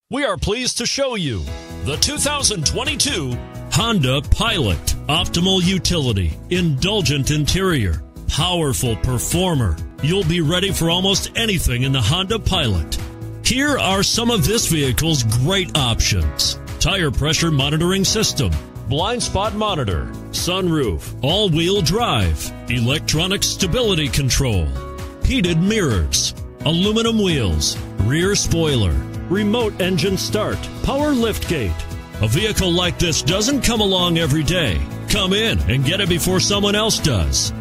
We are pleased to show you the 2022 Honda Pilot. Optimal utility, indulgent interior, powerful performer. You'll be ready for almost anything in the Honda Pilot. Here are some of this vehicle's great options: tire pressure monitoring system, blind spot monitor, sunroof, all-wheel drive, electronic stability control, heated mirrors, aluminum wheels, rear spoiler, remote engine start, power liftgate. A vehicle like this doesn't come along every day. Come in and get it before someone else does.